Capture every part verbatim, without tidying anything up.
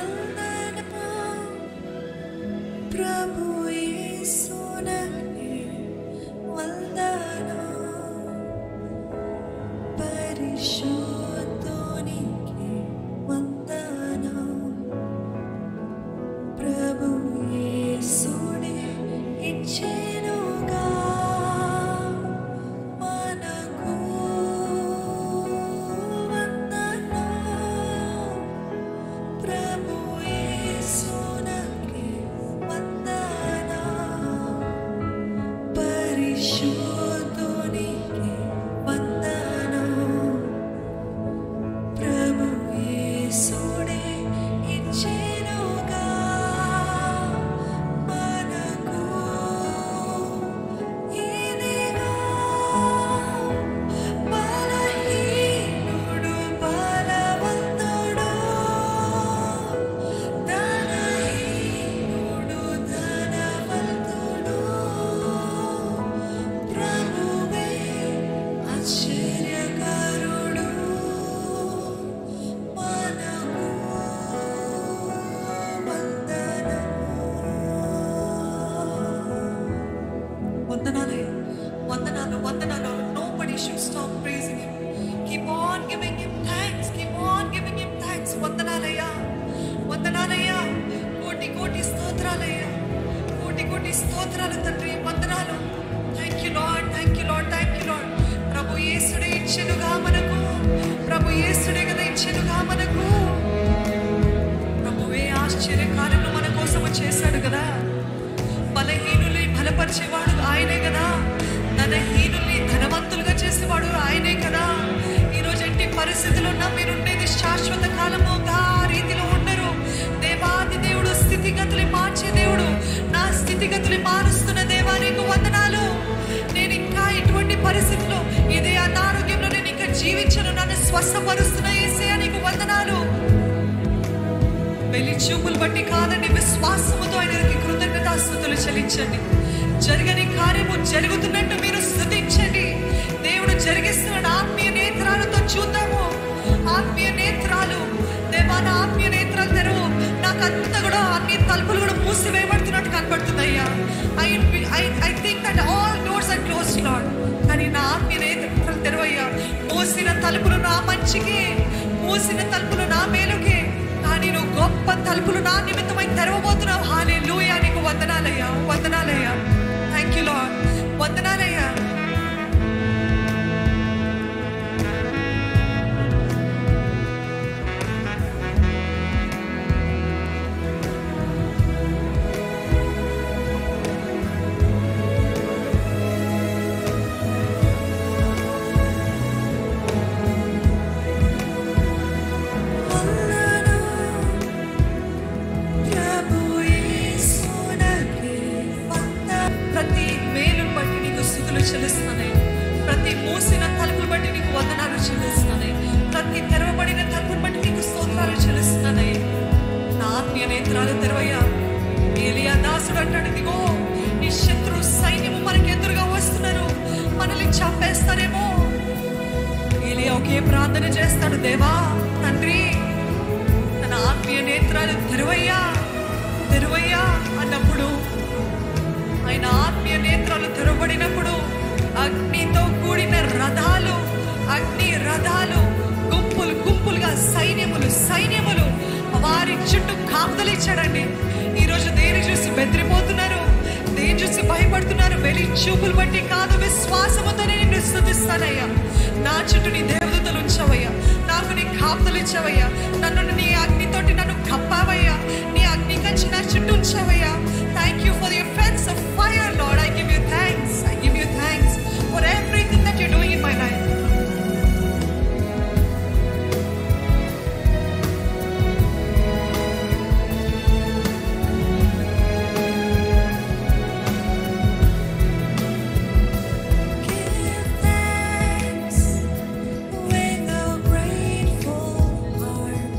With a grateful heart.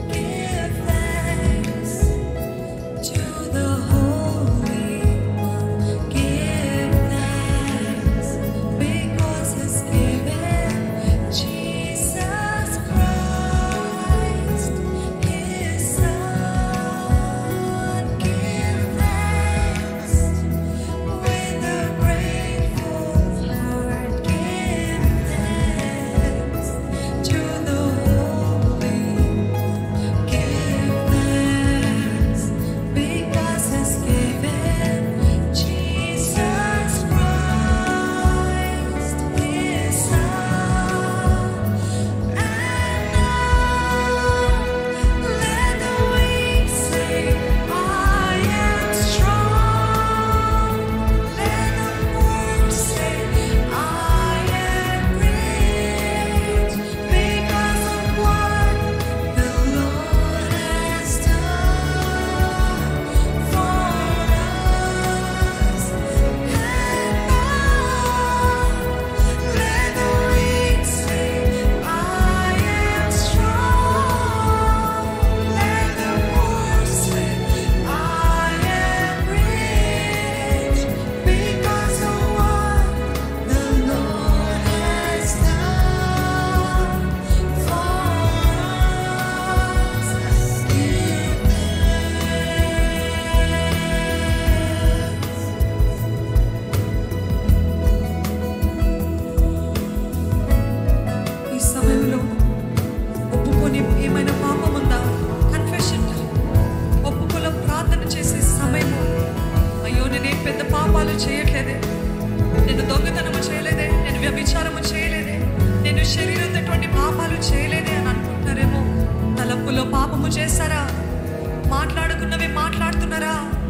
గృహములో పాపము చేస్తారా? మాట్లాడుకున్నవే మాట్లాడుతున్నారా?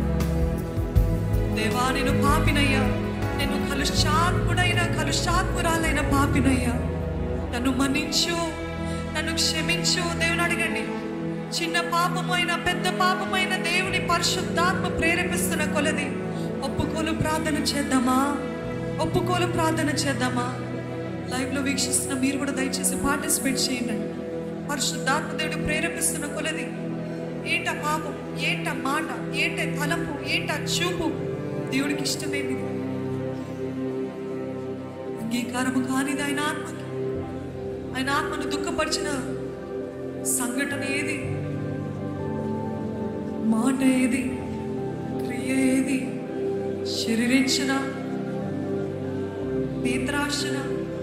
దేవా, నేను పాపినయ్యా, నేను కలుషాత్ముడైన కలుషాత్మురాలైన పాపినయ్యా, నన్ను మన్నించు, నన్ను క్షమించు. దేవుని అడగండి. చిన్న పాపమైన పెద్ద పాపమైన దేవుని పరిశుద్ధాత్మ ప్రేరేపిస్తున్న కొలది ఒప్పుకోలు ప్రార్థన చేద్దామా? ఒప్పుకోలు ప్రార్థన చేద్దామా? లైవ్ లో వీక్షిస్తున్న మీరు కూడా దయచేసి పార్టిసిపేట్ చేయండి. పరిశుద్ధాత్మ దేవుడు ప్రేరేపిస్తున్న కొలది ఏంట పాపం, ఏంట మాట, ఏంట తలంపు, ఏంట చూపు దేవుడికి ఇష్టమేమి? అంగీకారము కానిది ఆయన ఆత్మకి. ఆయన ఆత్మను దుఃఖపరిచిన సంఘటన ఏది? మాట ఏది? క్రియ ఏది? శరీరేచ్ఛన, నేత్రాశన,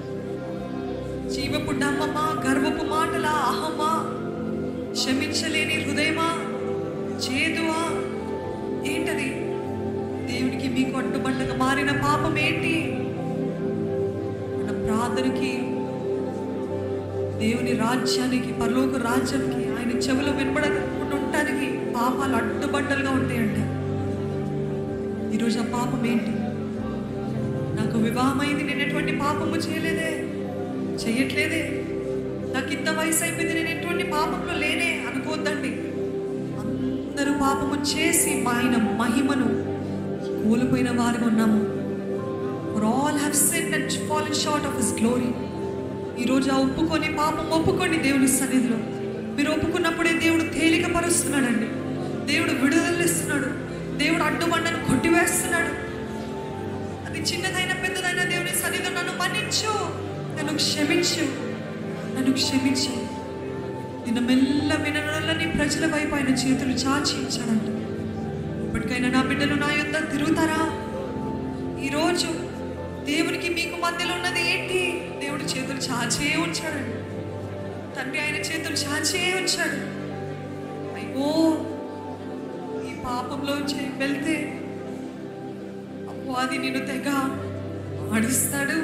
జీవపు డమ్మమా, గర్వపు మాటల, అహమా, క్షమించలేని హృదయమా, చేదువా? ఏంటది? దేవునికి మీకు అడ్డుబండగా మారిన పాపం ఏంటి? మన ప్రార్థనకి, దేవుని రాజ్యానికి, పరలోక రాజ్యానికి, ఆయన చెవులో వినబడకుండా ఉండటానికి పాపాలు అడ్డుబండలుగా ఉంటాయంట. ఈరోజు ఆ పాపం ఏంటి? నాకు వివాహమైంది, నేను ఎటువంటి పాపము చేయలేదే, చెయ్యట్లేదే, నాకు ఇంత వయసు అయిపోయింది, నేను ఎటువంటి పాపంలో లేనే అనుకోద్దండి. అందరూ పాపము చేసి ఆయన మహిమను కోల్పోయిన వారుగా ఉన్నాము. For all have sinned and fallen short of His glory. ఈరోజు ఆ ఒప్పుకొని పాపం ఒప్పుకోండి దేవుని సన్నిధిలో. మీరు ఒప్పుకున్నప్పుడే దేవుడు తేలిక పరుస్తున్నాడండి. దేవుడు విడుదలనిస్తున్నాడు. దేవుడు అడ్డుబండను కొట్టివేస్తున్నాడు. అది చిన్నదైనా పెద్దదైనా దేవుని సన్నిధిలో నన్ను మన్నించు, నన్ను క్షమించు, నన్ను క్షమించు. నిన్న మెల్ల వినని ప్రజల వైపు ఆయన చేతులు చాచి ఇచ్చాడంట. ఇప్పటికైనా నా బిడ్డలు నా యొద్ద తిరుగుతారా? ఈరోజు దేవునికి మీకు మధ్యలో ఉన్నది ఏంటి? దేవుడు చేతులు చాచే ఉంచాడండి. తండ్రి ఆయన చేతులు చాచే ఉంచాడు. అయ్యో, ఈ పాపంలో వెళ్తే అపవాది నిన్ను తెగ ఆడిస్తాడు.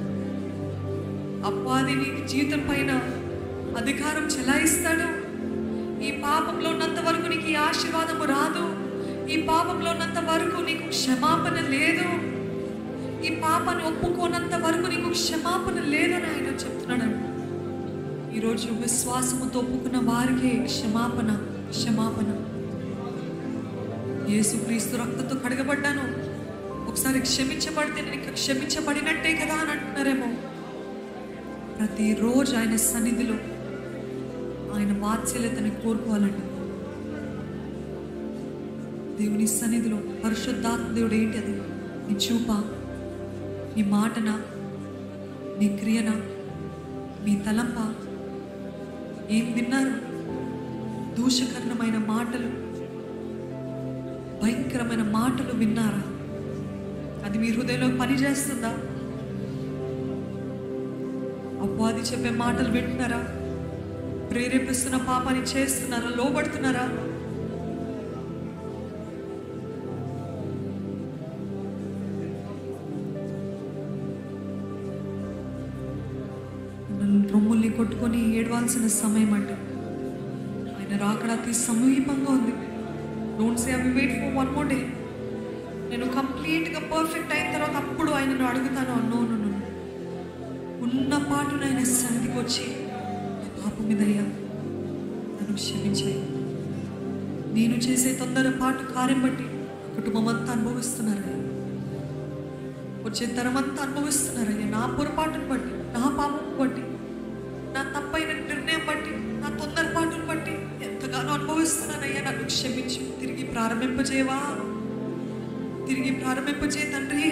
అపవాది నీ జీవితం పైన అధికారం చెలాయిస్తాడు. ఈ పాపంలో ఉన్నంత వరకు నీకు ఈ ఆశీర్వాదము రాదు. ఈ పాపంలో ఉన్నంత వరకు నీకు క్షమాపణ లేదు. ఈ పాపాన్ని ఒప్పుకోనంత వరకు నీకు క్షమాపణ లేదని ఆయన చెప్తున్నాడు. ఈరోజు విశ్వాసముతో ఒప్పుకున్న వారికి క్షమాపణ, క్షమాపణ. యేసుక్రీస్తు రక్తంతో కడగబడ్డాను, ఒకసారి క్షమించబడితే నేను క్షమించబడినట్టే కదా అని అంటున్నారేమో. ప్రతిరోజు ఆయన సన్నిధిలో ఆయన వాత్సల్యతని కోరుకోవాలండి. దేవుని సన్నిధిలో పరిశుద్ధాత్మ దేవుడు ఏంటి? అది నీ చూపా, నీ మాటనా, నీ క్రియనా, నీ తలంపా? ఏం విన్నారు? దూషకరమైన మాటలు, భయంకరమైన మాటలు విన్నారా? అది మీ హృదయంలో పనిచేస్తుందా? అపవాది చెప్పే మాటలు వింటున్నారా? ప్రేరేపిస్తున్న పాపాన్ని చేస్తున్నారా? లోబడుతున్నారా? రొమ్ముల్ని కొట్టుకొని ఏడవాల్సిన సమయం అంట. ఆయన రాకడ అతి సమీపంగా ఉంది. Don't say I will wait for one more day. నేను కంప్లీట్గా పర్ఫెక్ట్ అయిన తర్వాత అప్పుడు ఆయనను అడుగుతాను. అన్నోను ఉన్న పాటున ఆయన సన్నిధికి వచ్చి, పాపం మీదయ్యా నన్ను క్షమించాయి. నేను చేసే తొందరపాటు కార్యం బట్టి కుటుంబం అంతా అనుభవిస్తున్నారయ్యా, వచ్చే తరం అంతా అనుభవిస్తున్నారయ్యా. నా పొరపాటును బట్టి, నా పాపం బట్టి, నా తప్పైన నిర్ణయం బట్టి, నా తొందరపాటును బట్టి ఎంతగానో అనుభవిస్తున్నానయ్యా. నన్ను క్షమించు. తిరిగి ప్రారంభింపజేవా? తిరిగి ప్రారంభింపజే తండ్రి.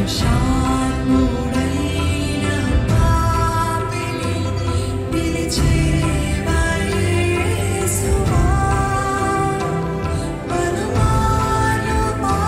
కలుషాత్ముడైన పాపిని పిలిచేవా యేసువా, బలవాను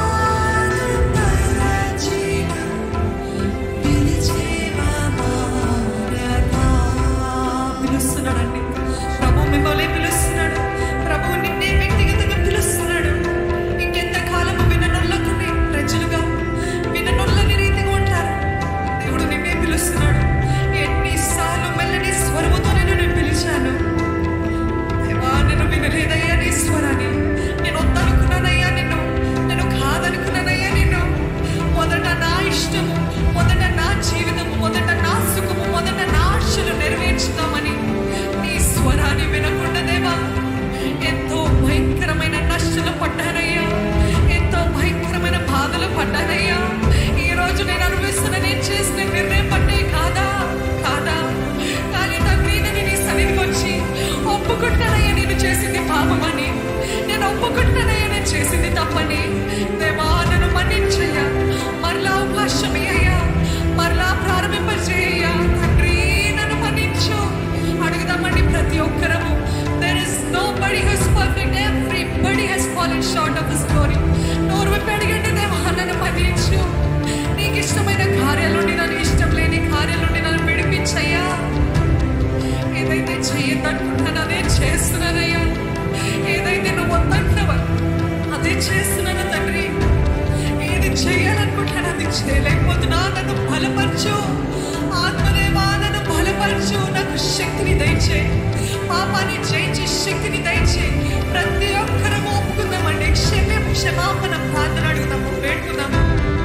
బాధపరచిన పిలిచేవా మారతా. పిలుస్తున్నాడండి ప్రభు, మిమ్మల్ని పిలుస్తున్నాడు. ప్రభు నిన్నే వ్యక్తిగతంగా పిలుస్తున్నాడు. ఇంకెంత కాలము విననొల్లని ప్రజలుగా విననొల్లని రీతిగా ఉంటారు. దేవుడు నిన్నే పిలుస్తున్నాడు. ఎన్నిసార్లు మెల్లని స్వరముతో నేను నేను పిలిచాను. దేవా, నేను వినలేదయ్యా నీ స్వరాన్ని. నేను వద్దనుకున్నానయ్యా నిన్ను, నేను కాదనుకున్నానయ్యా నిన్ను. మొదట నా ఇష్టము, మొదట నా జీవితము, మొదట నా సుఖము, మొదట నా ఆశలు నెరవేర్చుతామని నీ స్వరాన్ని వినకుండా దేవా ఎంతో భయంకరమైన నష్టాలు పడ్డానయ్యా, ఎంతో భయంకరమైన బాధలు పడ్డానయ్యా. ఈ రోజు నేను అనుభవిస్తున్న నేను చేసిన నిర్ణయం పట్టే కాదా కాదా కానీ తండ్రి, నేను నీ సన్నిధికి వచ్చి ఒప్పుకుంటానయ్యా నేను చేసింది పాపమని, నేను ఒప్పుకుంటానయ్యా నేను చేసింది తప్పని. దేవా, నన్ను మన్నించయ్యా, మరలా అవకాశం అయ్యా, మరలా ప్రారంభింపజేయ్యా. తండ్రి, నన్ను మన్నించు. అడుగుదామండి ప్రతి ఒక్కరము. There is nobody who is perfect. Everybody has fallen short of His glory. నోరు విప్పి అడిగండి, దేవా నన్ను మన్నించు. నీకు ఇష్టమైన కార్యాల నుండి నన్ను, ఇష్టం లేని కార్యాల నుండి నన్ను విడిపించయ్యా. ఏదైతే చెయ్యొద్దనుకుంటానో అదే చేస్తున్నానయ్యా. ఏదైతే నువ్వు వద్దంటావో అదే చేస్తున్నాను తండ్రి. ఏది చేయాలనుకుంటానో అది చేయలేకపోతున్నా. నన్ను బలపరచు ఆత్మదేవా, నన్ను బలపరచు. నాకు శక్తిని దయచే, పాపాన్ని జయించే శక్తిని దయచే. ప్రతి ఒక్కరము ఒప్పుకుందామండి. క్షమ క్షమాపణ ప్రార్థన అడుగుదాము, వేడుకుందాము.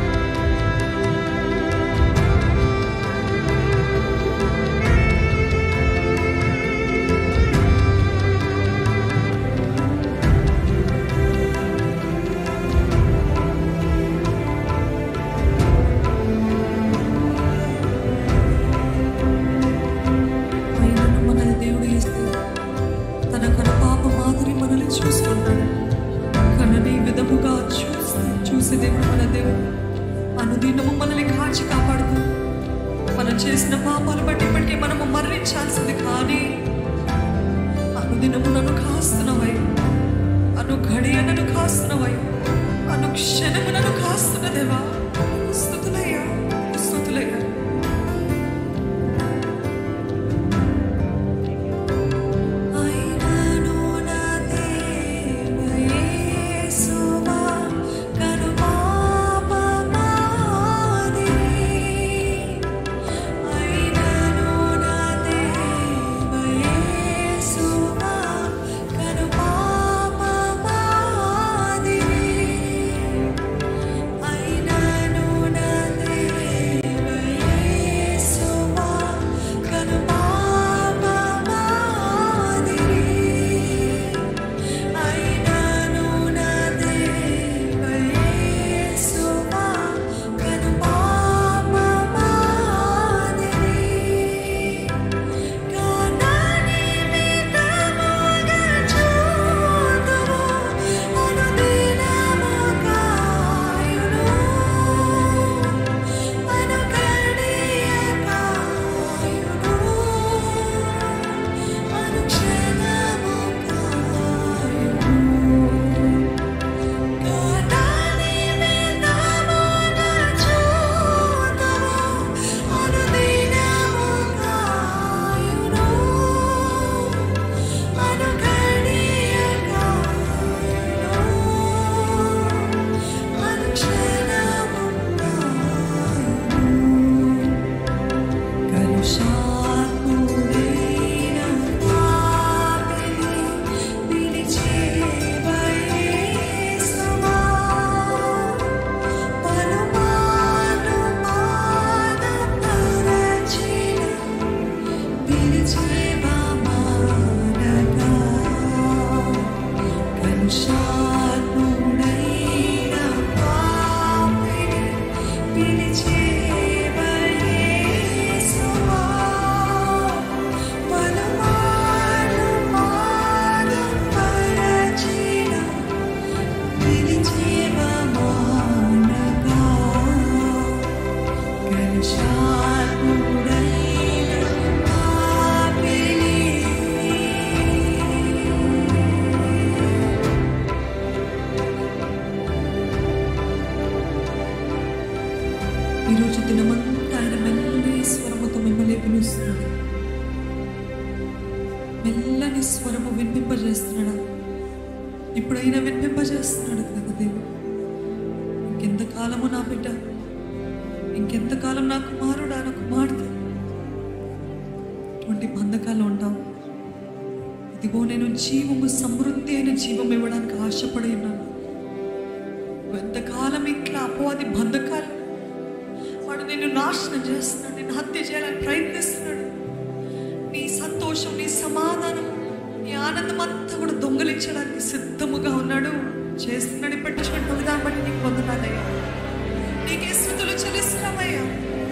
ఆయనను మనల్ని దేవుడు ఇస్తే తన కన పాప మాదిరి మనల్ని చూసుకుంటాడు. కనని విధముగా చూసి చూసి దేవుడు మన దేవుడు అనుదినము మనల్ని కాచి కాపాడుతూ, మనం చేసిన పాపాలు బట్టి ఇప్పటికే మనము మరణించాల్సింది. కానీ అనుదినము నన్ను కాస్తున్నవై, అను గడియ నన్ను కాస్తున్నవై, అను క్షణము నన్ను కాస్తున్న దేవా, స్తుతులయ్యా, స్తుతులయ్యా. అయినను నా దేవ యేసువా, కను పాప మాదిరి. అయినను నా దేవ యేసువా, కను పాప మాదిరి. అయినను నా దేవ యేసువా, కను పాప మాదిరి. అయినను నా దేవ యేసువా, కను పాప మాదిరి. కానని విధముగా చూతువు, అనుదినము కాయును, అనుగడియ కాయును, అనుక్షణము కాయును. కానని విధముగా చూతువు, అనుదినము కాయును, అనుగడియ కాయును, అనుక్షణము కాయును. కలుషాత్ముడైన పాపిని పిలిచేవా యేసువా, బలవాను బాధపరచిన పిలిచేవా మారతా. కలుషాత్ముడైన పాపిని పిలిచేవా యేసువా, బలవాను బాధపరచిన పిలిచేవా మారతా. ఈరోజు దినమంతా ఆయన మెల్లని స్వరముతో మిమ్మల్ని పిలుస్తున్నాడు. మెల్లని స్వరము వినిపింపజేస్తున్నాడా? ఇప్పుడైనా వినిపింపజేస్తున్నాడు కదా దేవుడు. ఇంకెంతకాలము నా బిడ్డ, ఇంకెంతకాలం నా కుమారుడా, నా కుమార్తె ఇటువంటి బంధకాలు ఉంటావు. ఇదిగో నేను జీవము, సమృద్ధి అయిన జీవం ఇవ్వడానికి ఆశపడి ఉన్నాను. ఎంతకాలం ఇట్లా అపవాది బంధకాలు, వాడు నిన్ను నాశనం చేస్తున్నాడు, నిన్ను హత్య చేయాలని ప్రయత్నిస్తున్నాడు. నీ సంతోషం, నీ సమాధానం, నీ ఆనందం అంతా కూడా దొంగలించడానికి సిద్ధముగా ఉన్నాడు, చేస్తున్నాడు. పెట్టుకుంటున్న విధానం బట్టి నీకు పొందనాలయ్యా, నీకే స్తుతులు చెల్లిస్తున్నామయ్యా.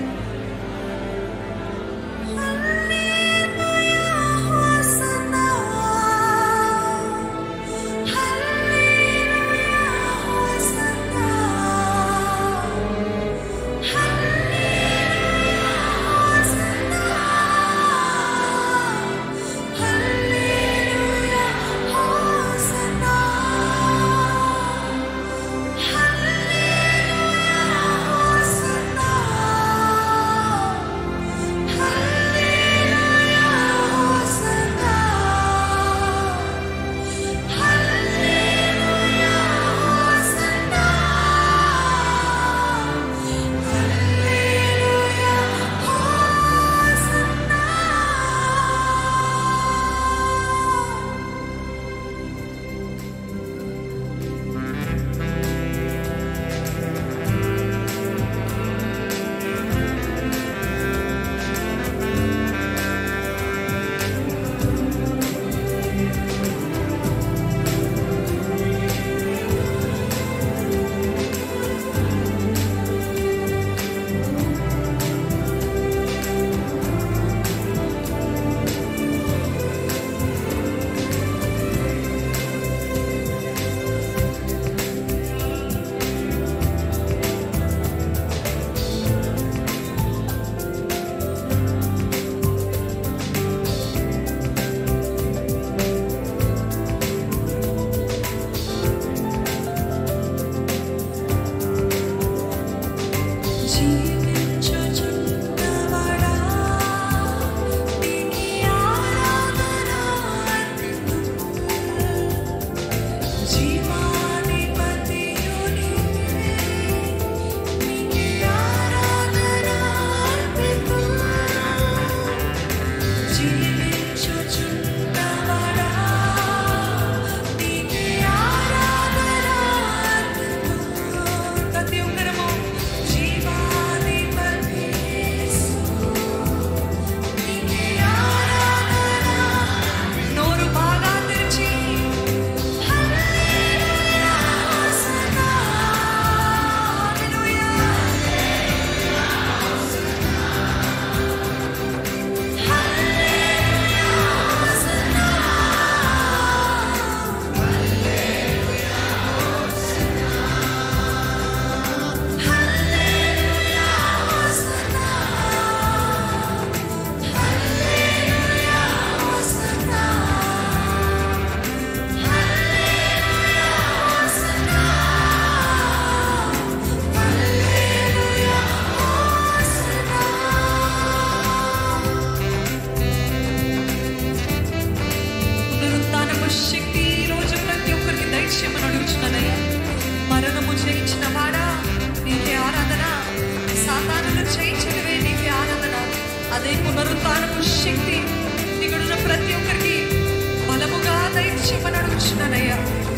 అదే పునరుత్థానపు శక్తి ఇక్కడున్న ప్రతి ఒక్కరికి బలముగా దయచేయమని అడుగుతున్నానయ్యా.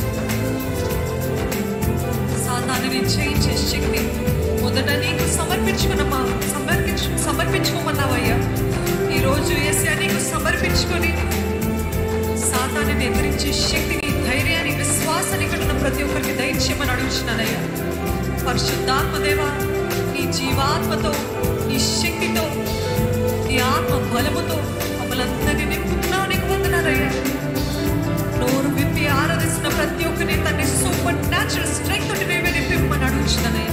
సాతానుని జయించే శక్తి మొదట నీకు సమర్పించుకున్నమా సమర్పించు సమర్పించుకోమన్నావయ్యా. ఈరోజు యేసయ్యా నీకు సమర్పించుకొని సాతానుని ఎదిరించే శక్తిని, ధైర్యాన్ని, విశ్వాసాన్ని ఇక్కడున్న ప్రతి ఒక్కరికి దయచేయమని అడుగుతున్నానయ్యా. పరిశుద్ధాత్మ దేవా, నీ జీవాత్మతో, నీ శక్తితో, నీ ఆత్మ బలముతో మమ్మల్ని నింపుతున్నావు. నీకు వందనాలయ్యా. నోరు విప్పి ఆరాధిస్తున్న ప్రతి ఒక్కరిని తన సూపర్ న్యాచురల్ స్ట్రెంగ్త్ తోటి మేమే నింపమని అడుగుతున్నానయ్యా.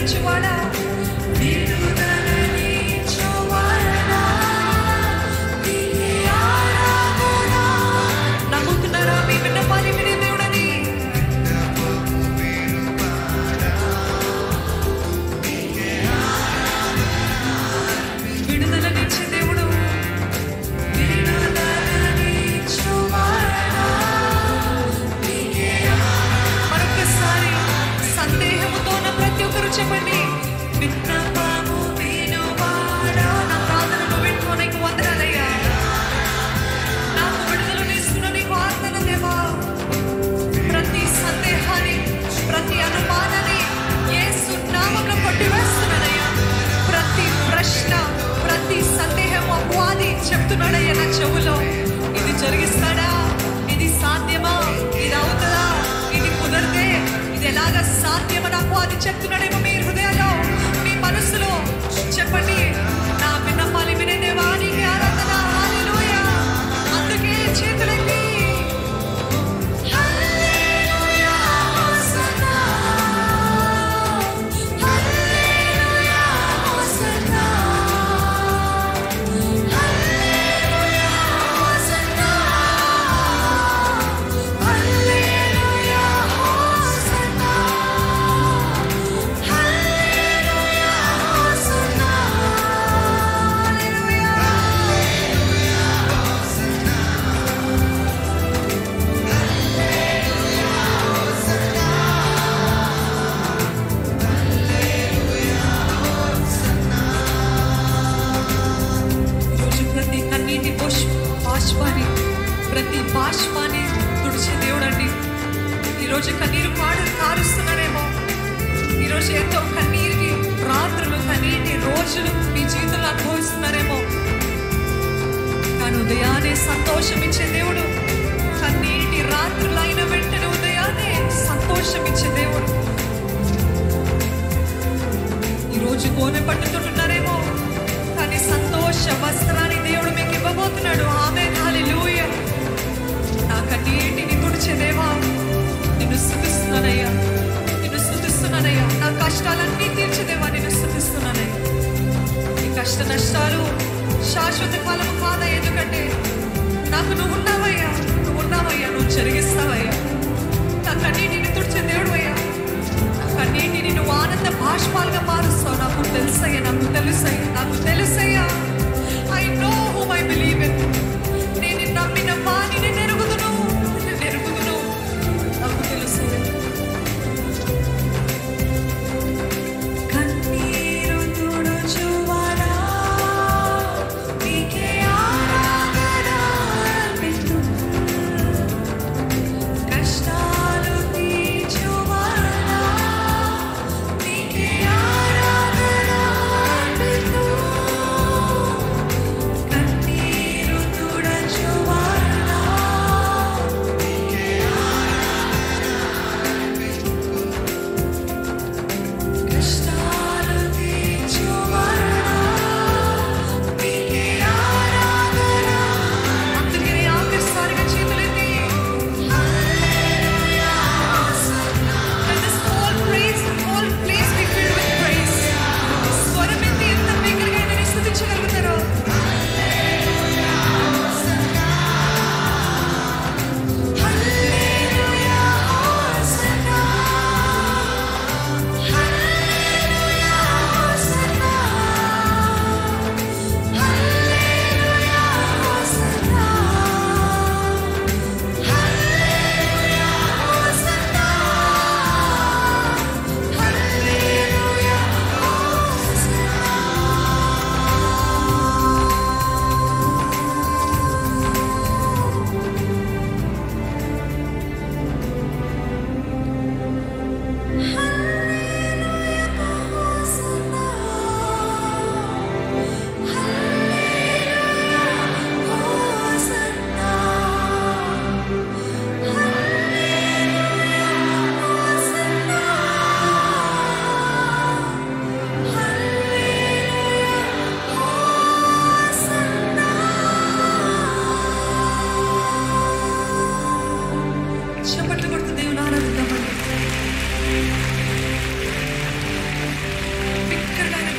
నీచువాడా నమ్ముతున్నారా మీ విన్నపాన్ని వినే దేవుడని? విడుదలనిచ్చే దేవుడు. మరొకసారి సందేహముతో ఉన్న ప్రతి ఒక్కరు చెప్పండి, విన్నపము వినువాడా. నా ప్రార్థనను వింటూ నీకు వందనాలయ్యా. నాకు విడుదలనిస్తున్న నీకు ఆర్తన దేవా. ప్రతి సందేహాన్ని, ప్రతి అనుమానాన్ని యేసు నామములో కొట్టివేస్తున్నానయ్యా. ప్రతి ప్రశ్న, ప్రతి సందేహం అపవాది చెప్తున్నాడయ్యా నా చెవులో. ఇది జరిగిస్తాడా? ఇది సాధ్యమా? ఇది అవుతుందా? ఇది కుదరదే? ఇది ఎలాగ సాధ్యమని అపవాది చెప్తున్నాడేమో మీ హృదయాల్లో, మీ మనసులో. చెప్పండి, నా విన్నపాలు వినే దేవా నీకే ఆరాధన. హల్లెలూయా. అందుకే చేతులెత్తి hallelujah hosanna, hallelujah hosanna, hallelujah hosanna, hallelujah hosanna, hallelujah hosanna, hallelujah. ఈరోజు ప్రతి కన్నీటి పుష్ప బాష్పాన్ని, ప్రతి బాష్పాన్ని తుడిచే దేవుడండి. ఈరోజు కన్నీరు పాడు కారుస్తున్నాడేమో. ఈరోజు ఎంతో కన్నీరుకి రాత్రులు, కన్నీటి రోజులు మీ జీవితంలో అనుభవిస్తున్నారేమో. కానీ ఉదయాన్నే సంతోషం ఇచ్చే దేవుడు. కన్నీటి రాత్రులు అయిన వెంటనే ఉదయాన్నే సంతోషం ఇచ్చే దేవుడు. ఈరోజు గోనె పట్టుకుంటున్నారేమో, కానీ సంతోష వస్త్రాన్ని దేవుడు మీకు ఇవ్వబోతున్నాడు. ఆమేన్, హల్లెలూయా. నా కన్నీటిని తుడిచే దేవా నిన్ను స్తుతిస్తున్నానయ్యా, నిన్ను స్తుతిస్తున్నానయ్యా. నా కష్టాలన్నీ తీర్చే దేవా నిన్ను స్తుతిస్తున్నానయ్యా. ఈ కష్ట నష్టాలు శాశ్వత కాలం కాదా, ఎందుకంటే నాకు నువ్వు ఉన్నావయ్యా, నువ్వు ఉన్నావయ్యా, నువ్వు జరిగిస్తావయ్యా. నా కన్నీటిని తుడిచే దేవుడు అయ్యా. నా కన్నీటిని నువ్వు ఆనంద బాష్పాలుగా మారుస్తావు. నాకు తెలుసయ్యా, నాకు తెలుసయ్యా.